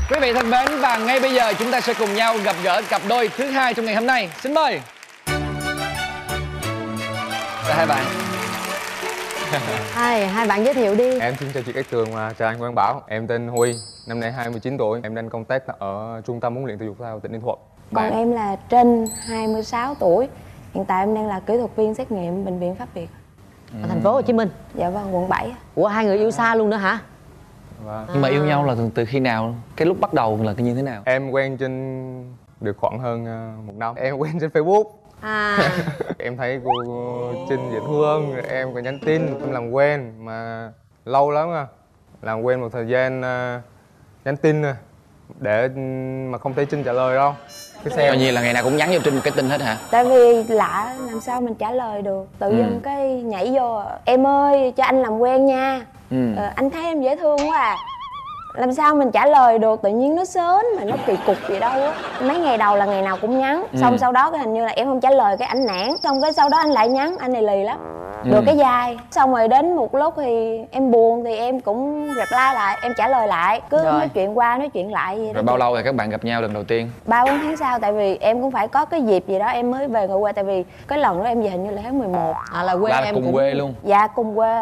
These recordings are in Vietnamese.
Quý vị thân mến, và ngay bây giờ chúng ta sẽ cùng nhau gặp gỡ cặp đôi thứ hai trong ngày hôm nay. Xin mời. Chào hai bạn. Hai bạn giới thiệu đi. Em xin chào chị Cát Tường và chào anh Quang Bảo. Em tên Huy, năm nay 29 tuổi. Em đang công tác ở Trung tâm huấn luyện thể dục thể thao tỉnh Ninh Thuận. Còn em là Trinh, 26 tuổi. Hiện tại em đang là kỹ thuật viên xét nghiệm bệnh viện Pháp Việt. Ở thành phố Hồ Chí Minh. Dạ vâng, quận 7. Ủa, hai người yêu xa luôn nữa hả? Vâng. Nhưng mà yêu nhau là từ khi nào? Cái lúc bắt đầu là như thế nào? Em quen trên được khoảng hơn 1 năm. Em quen trên Facebook. Em thấy cô Trinh dễ thương, rồi em có nhắn tin, em làm quen mà lâu lắm à. Làm quen một thời gian nhắn tin để mà không thấy Trinh trả lời đâu. Cái xem Coi như là ngày nào cũng nhắn cho Trinh một cái tin hết hả? Tại vì lạ, làm sao mình trả lời được. Tự dưng cái nhảy vô: em ơi, cho anh làm quen nha. Anh thấy em dễ thương quá à. Làm sao mình trả lời được, tự nhiên nó sến mà nó kỳ cục gì đâu á. Mấy ngày đầu là ngày nào cũng nhắn, xong sau đó cái hình như là em không trả lời cái ảnh nản, xong cái sau đó anh lại nhắn, anh này lì lắm. Được cái dai, xong rồi đến một lúc thì em buồn thì em cũng reply lại, em trả lời lại, cứ nói chuyện qua nói chuyện lại vậy đó. Rồi bao lâu rồi các bạn gặp nhau lần đầu tiên? 3-4 tháng sau, tại vì em cũng phải có cái dịp gì đó em mới về người quê, tại vì cái lần đó em về hình như là tháng 11. Là quê Là em cùng cũng... quê luôn? Dạ cùng quê.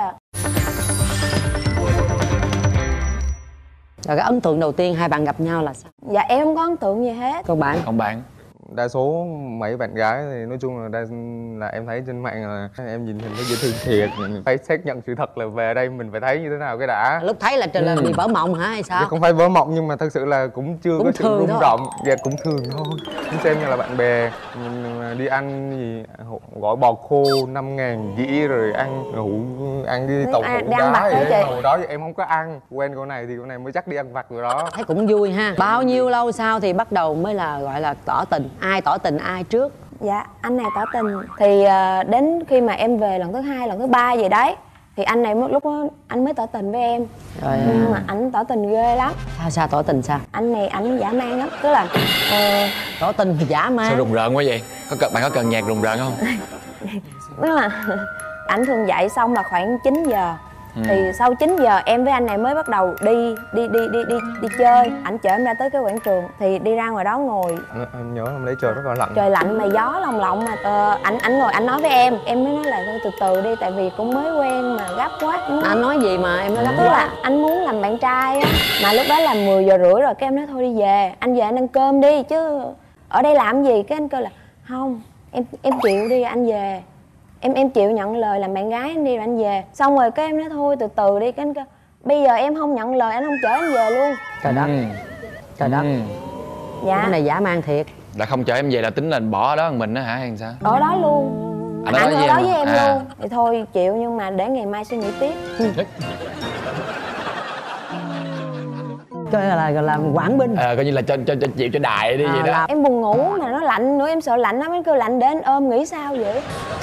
Rồi cái ấn tượng đầu tiên hai bạn gặp nhau là sao? Dạ em không có ấn tượng gì hết. Còn bạn? Còn bạn? đa số mấy bạn gái thì nói chung là em thấy trên mạng là em nhìn hình thấy dễ thương thiệt, mình phải xác nhận sự thật là về đây mình phải thấy như thế nào cái đã. Lúc thấy là trời là bị vỡ mộng hả hay sao? Dạ, không phải vỡ mộng nhưng mà thật sự là cũng chưa có sự rung động. Dạ cũng thường thôi, cũng xem như là bạn bè mình đi ăn gì gói bò khô 5.000 dĩ rồi ăn ăn đi tàu hũ đá vậy. Hồi đó thì em không có ăn, quen cô này thì cô này mới chắc đi ăn vặt rồi đó. Thấy cũng vui ha. Bao nhiêu lâu sau thì bắt đầu mới là gọi là tỏ tình? Ai tỏ tình ai trước? Dạ anh này tỏ tình thì đến khi mà em về lần thứ 2, lần thứ 3 gì đấy thì anh này lúc đó anh mới tỏ tình với em. Rồi nhưng mà ảnh tỏ tình ghê lắm. Sao tỏ tình sao? Anh này ảnh dã man lắm, tức là tỏ tình thì dã man. Sao rùng rợn quá vậy? Bạn có cần nhạc rùng rợn không? Tức là ảnh thường dậy xong là khoảng 9 giờ. Thì sau 9 giờ em với anh này mới bắt đầu đi chơi. Ảnh chở em ra tới cái quảng trường thì đi ra ngoài đó ngồi. Em nhớ hôm đấy trời rất là lạnh. Trời lạnh mà gió lồng lộng mà ảnh ngồi ảnh nói với em mới nói là thôi từ từ đi, tại vì cũng mới quen mà gấp quá. Anh nói gì mà em nói gấp? Tức là anh muốn làm bạn trai á, mà lúc đó là 10 giờ rưỡi rồi, cái em nói thôi đi về, anh về anh ăn cơm đi chứ ở đây làm gì. Cái anh kêu là không, em chịu đi anh về. Em chịu nhận lời làm bạn gái anh đi rồi anh về. Xong rồi cái em nói thôi từ từ đi. Cái anh kêu bây giờ em không nhận lời anh không chở em về luôn. Trời đất. Trời đất. Dạ. Cái này dã man thiệt. Là không chở em về là tính là bỏ ở đó mình đó hả hay sao? Ở đó luôn. Anh ở đó với em luôn. Thì thôi chịu, nhưng mà để ngày mai suy nghĩ tiếp. Coi là quản binh. Coi như là cho chịu cho đại đi vậy đó. Em buồn ngủ mà nó lạnh nữa, em sợ lạnh lắm. Em kêu lạnh để anh ôm, nghĩ sao vậy?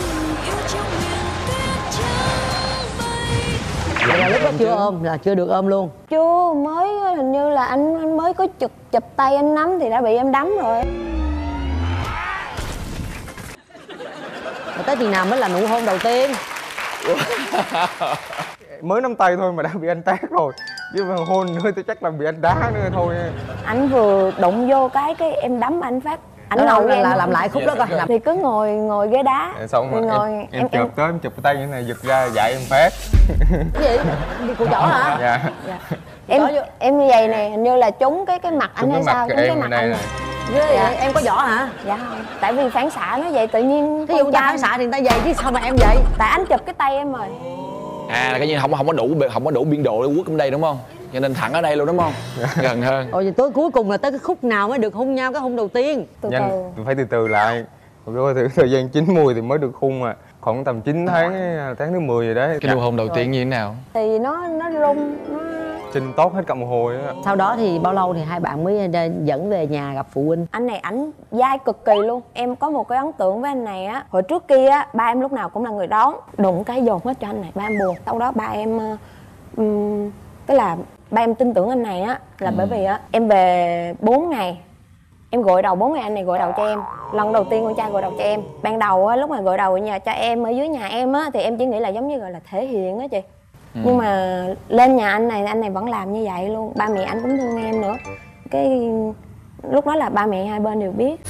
Vậy là lúc đó chưa ôm, là chưa được ôm luôn? Chưa, mới hình như là anh mới có chụp tay anh nắm thì đã bị em đấm rồi. Rồi tới chừng nào mới là nụ hôn đầu tiên? Mới nắm tay thôi mà đã bị anh tát rồi, chứ mà hôn nữa thì chắc là bị anh đá nữa thôi. Anh vừa đụng vô cái em đấm anh phát. Anh ngồi là làm lại khúc đó coi. Thì cứ ngồi ghế đá. Xong rồi ngồi, em chụp tới, em chụp cái tay như thế này giật ra dạy em phát. Cái gì? Đi cụ chỏ hả? Dạ. Em như vậy nè, hình như là trúng cái mặt anh hay sao? Trúng cái mặt anh. Ghê vậy, em có võ hả? Dạ không, tại vì phản xạ nó vậy tự nhiên. Thí dụ người ta phản xạ thì người ta vậy chứ sao mà em vậy? Tại anh chụp cái tay em rồi. Là cái như không có đủ biên độ để quất ở đây đúng không? Cho nên thẳng ở đây luôn đúng không? Gần hơn. Ồ vậy tới cuối cùng là tới cái khúc nào mới được hôn nhau, cái hôn đầu tiên? Từ từ. Phải từ từ lại. Rồi thời gian chín mùi thì mới được hôn mà. Khoảng tầm 9 tháng thứ 10 rồi đấy. Cái nụ hôn đầu tiên như thế nào? Thì nó rung, Trình tốt hết cả một hồi đó. Sau đó thì bao lâu thì hai bạn mới dẫn về nhà gặp phụ huynh? Anh này ảnh dai cực kỳ luôn. Em có một cái ấn tượng với anh này á. Hồi trước kia á, ba em lúc nào cũng là người đón. Đụng cái dồn hết cho anh này, ba em buồn. Sau đó ba em tức là ba em tin tưởng anh này á là bởi vì á em về 4 ngày. Em gội đầu 4 ngày anh này gội đầu cho em. Lần đầu tiên con trai gội đầu cho em. Ban đầu á, lúc mà gội đầu ở nhà cho em ở dưới nhà em á thì em chỉ nghĩ là giống như gọi là thể hiện á chị. Nhưng mà lên nhà anh này vẫn làm như vậy luôn. Ba mẹ anh cũng thương em nữa. cái lúc đó là ba mẹ hai bên đều biết.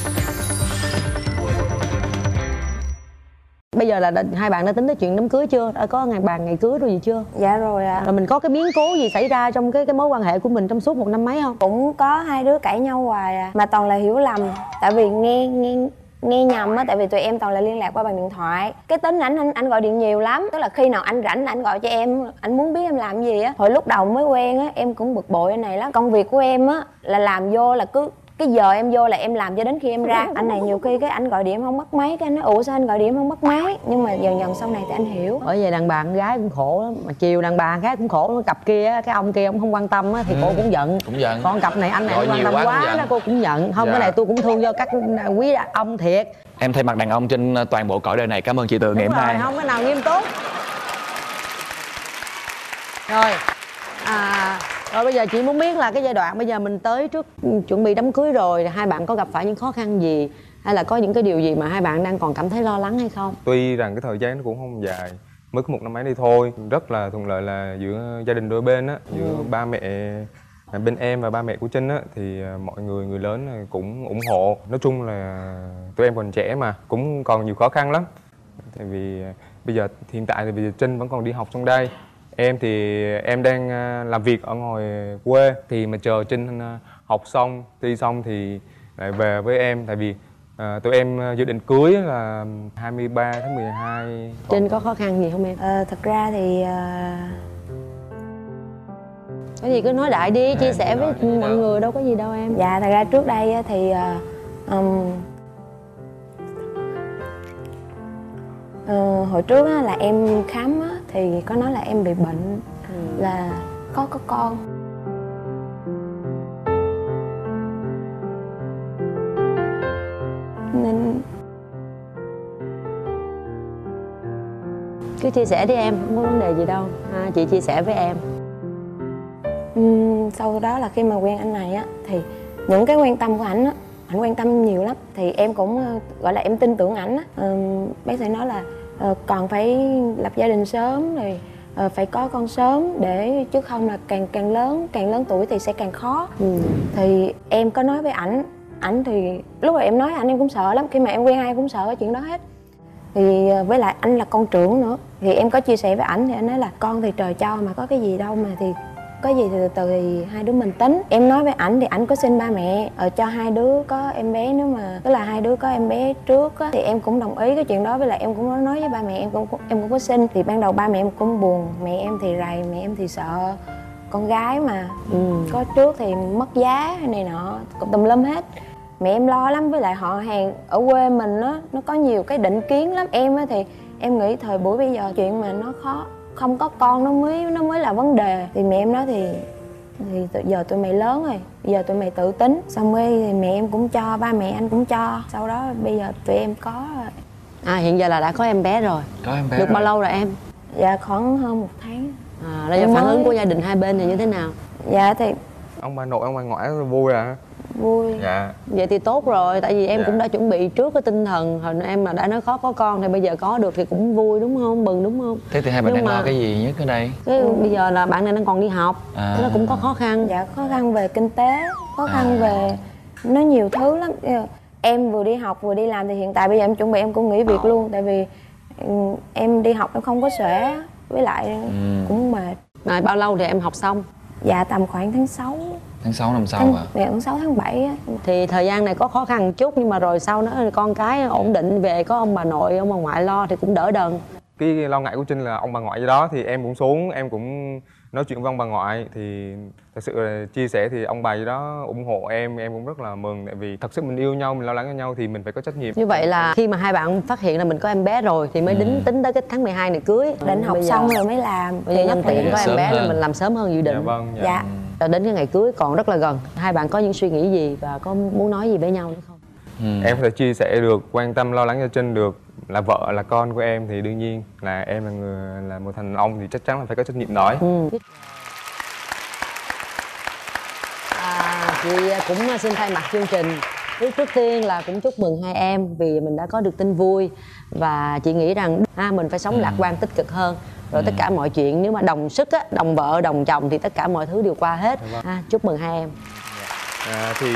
Bây giờ là hai bạn đã tính tới chuyện đám cưới chưa? Đã có ngày cưới rồi gì chưa? Dạ rồi ạ. Rồi mình có cái biến cố gì xảy ra trong cái mối quan hệ của mình trong suốt 1 năm mấy không? Cũng có hai đứa cãi nhau hoài à, mà toàn là hiểu lầm. Tại vì nghe nhầm á, tại vì tụi em toàn là liên lạc qua bằng điện thoại. Cái tính anh gọi điện nhiều lắm, tức là khi nào anh rảnh là anh gọi cho em, anh muốn biết em làm gì á. Hồi lúc đầu mới quen á, em cũng bực bội anh này lắm. Công việc của em á là làm vô là cứ cái giờ em vô là em làm cho đến khi em ra. Anh này nhiều khi cái anh gọi điện không bắt máy, cái anh nói ủa sao anh gọi điện không bắt máy, nhưng mà dần dần sau này thì anh hiểu. Bởi vậy đàn bà con gái cũng khổ lắm, mà chiều đàn bà gái cũng khổ. Cặp kia cái ông kia ông không quan tâm á thì cô cũng giận. Còn cặp này anh này không quan tâm quá đó cô cũng giận. Không, cái này tôi cũng thương cho các quý ông thiệt. Em thay mặt đàn ông trên toàn bộ cõi đời này cảm ơn chị Tường ngày hôm nay. Không cái nào nghiêm túc. Rồi rồi bây giờ chị muốn biết là cái giai đoạn bây giờ mình tới trước chuẩn bị đám cưới rồi, hai bạn có gặp phải những khó khăn gì hay là có những cái điều gì mà hai bạn đang còn cảm thấy lo lắng hay không? Tuy rằng cái thời gian nó cũng không dài, mới có 1 năm mấy đi thôi, rất là thuận lợi là giữa gia đình đôi bên á, giữa ba mẹ bên em và ba mẹ của Trinh á, thì mọi người lớn cũng ủng hộ. Nói chung là tụi em còn trẻ mà cũng còn nhiều khó khăn lắm. Tại vì bây giờ hiện tại thì bây giờ Trinh vẫn còn đi học trong đây, em thì em đang làm việc ở ngoài quê, thì mà chờ Trinh học xong thi xong thì lại về với em. Tại vì tụi em dự định cưới là 23 tháng 12. Trinh có khó khăn gì không em? Thật ra thì cái gì cứ nói đại đi, chia sẻ với mọi người, đâu có gì đâu em. Dạ thật ra trước đây thì hồi trước là em khám á, thì có nói là em bị bệnh, là có con. Nên cứ chia sẻ đi em, không có vấn đề gì đâu. Chị chia sẻ với em. Sau đó là khi mà quen anh này á, thì những cái quan tâm của ảnh á, ảnh quan tâm nhiều lắm, thì em cũng gọi là em tin tưởng ảnh á. Bác sĩ nói là còn phải lập gia đình sớm, rồi phải có con sớm, để chứ không là càng lớn tuổi thì sẽ càng khó. Thì em có nói với ảnh thì lúc mà em nói ảnh em cũng sợ lắm, khi mà em quen ai cũng sợ cái chuyện đó hết. Thì với lại anh là con trưởng nữa, thì em có chia sẻ với ảnh thì anh nói là con thì trời cho mà có cái gì đâu, mà thì có gì thì từ từ thì hai đứa mình tính. Em nói với ảnh thì ảnh có xin ba mẹ cho hai đứa có em bé, nếu mà tức là hai đứa có em bé trước á, thì em cũng đồng ý cái chuyện đó. Với lại em cũng nói với ba mẹ em cũng có xin. Thì ban đầu ba mẹ em cũng buồn, mẹ em thì rầy, mẹ em thì sợ con gái mà có trước thì mất giá hay này nọ tùm lum hết. Mẹ em lo lắm, với lại họ hàng ở quê mình á, nó có nhiều cái định kiến lắm. Em á thì em nghĩ thời buổi bây giờ chuyện mà nó khó, không có con nó mới là vấn đề. Thì mẹ em nói thì giờ tụi mày lớn rồi, giờ tụi mày tự tính. Xong rồi thì mẹ em cũng cho, ba mẹ anh cũng cho. Sau đó bây giờ tụi em có rồi. Hiện giờ là đã có em bé rồi. Có em bé được rồi. bao lâu rồi em? Dạ khoảng hơn 1 tháng. Là giờ phản ứng của gia đình hai bên thì như thế nào? Dạ thì ông bà nội ông bà ngoại rất vui à. vui. Dạ. Vậy thì tốt rồi, tại vì em Dạ. cũng đã chuẩn bị trước cái tinh thần. Hồi em mà đã nói khó có con thì bây giờ có được thì cũng vui đúng không, mừng đúng không? Thế thì hai bạn Nhưng đang mà lo cái gì nhất ở đây? Bây giờ là bạn này đang còn đi học, nó cũng có khó khăn. Dạ khó khăn về kinh tế, khó khăn về nó nhiều thứ lắm. Em vừa đi học vừa đi làm, thì hiện tại bây giờ em chuẩn bị em cũng nghỉ việc luôn. Tại vì em đi học em không có xuể, với lại cũng mệt. Rồi bao lâu thì em học xong? Dạ tầm khoảng tháng 6. Tháng 6 năm sau à? Dạ tháng 6 tháng 7 á. Thì thời gian này có khó khăn một chút, nhưng mà rồi sau đó con cái ổn định về, có ông bà nội ông bà ngoại lo thì cũng đỡ đần. Cái lo ngại của Trinh là ông bà ngoại gì đó, thì em cũng xuống, em cũng nói chuyện với ông bà ngoại. Thì thật sự là chia sẻ thì ông bà gì đó ủng hộ em cũng rất là mừng. Tại vì thật sự mình yêu nhau, mình lo lắng cho nhau thì mình phải có trách nhiệm. Như vậy là khi mà hai bạn phát hiện là mình có em bé rồi thì mới tính tới cái tháng 12 này cưới. Định học xong rồi mới làm. Bây giờ nhân tiện có em bé hơn. là mình làm sớm hơn dự định. Dạ vâng. Dạ. Rồi đến cái ngày cưới còn rất là gần, hai bạn có những suy nghĩ gì và có muốn nói gì với nhau nữa không? Em có thể chia sẻ được, quan tâm lo lắng cho Trinh được. Là vợ là con của em thì đương nhiên là em là một thằng ông thì chắc chắn là phải có trách nhiệm nói. Chị cũng xin thay mặt chương trình trước tiên là cũng chúc mừng hai em vì mình đã có được tin vui. Và chị nghĩ rằng mình phải sống lạc quan tích cực hơn. Rồi tất cả mọi chuyện nếu mà đồng sức á, đồng vợ đồng chồng thì tất cả mọi thứ đều qua hết. Chúc mừng hai em. Thì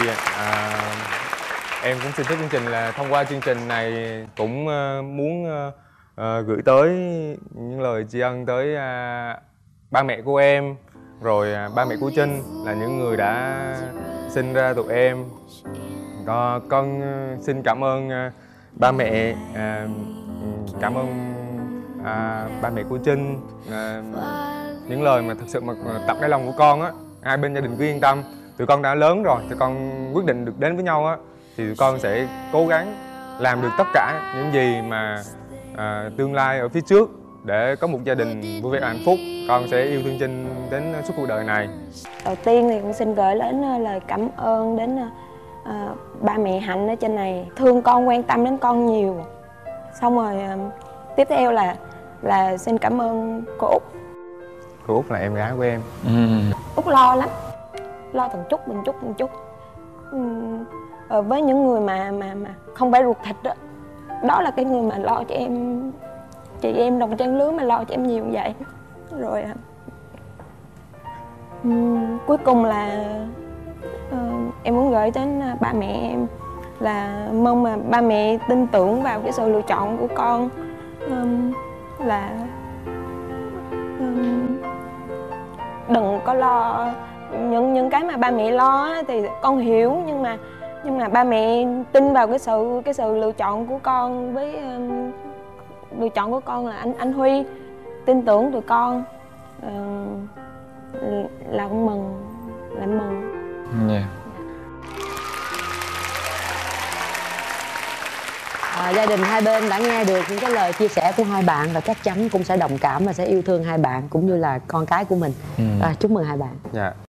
em cũng xin phép chương trình là thông qua chương trình này cũng muốn gửi tới những lời tri ân tới ba mẹ của em, rồi ba mẹ của Trinh là những người đã sinh ra tụi em. Con xin cảm ơn ba mẹ, cảm ơn ba mẹ của Trinh. Những lời mà thật sự mà tập đáy lòng của con á, hai bên gia đình cứ yên tâm, tụi con đã lớn rồi, tụi con quyết định được đến với nhau á, thì tụi con sẽ cố gắng làm được tất cả những gì mà tương lai ở phía trước để có một gia đình vui vẻ hạnh phúc. Con sẽ yêu thương Trinh đến suốt cuộc đời này. Đầu tiên thì con xin gửi đến lời cảm ơn đến ba mẹ Hạnh ở trên này, thương con, quan tâm đến con nhiều. Xong rồi tiếp theo là xin cảm ơn cô Út. Cô Út là em gái của em. Út lo lắm, lo từng chút. Với những người mà không phải ruột thịt đó là cái người mà lo cho em, chị em đồng trang lứa mà lo cho em nhiều như vậy. Rồi cuối cùng là em muốn gửi đến ba mẹ em là mong mà ba mẹ tin tưởng vào cái sự lựa chọn của con, là đừng có lo những cái mà ba mẹ lo thì con hiểu, nhưng mà ba mẹ tin vào cái sự lựa chọn của con, với lựa chọn của con là anh Huy, tin tưởng tụi con, là con mừng, là mừng. Yeah. Gia đình hai bên đã nghe được những cái lời chia sẻ của hai bạn và chắc chắn cũng sẽ đồng cảm và sẽ yêu thương hai bạn cũng như là con cái của mình. Chúc mừng hai bạn. Dạ.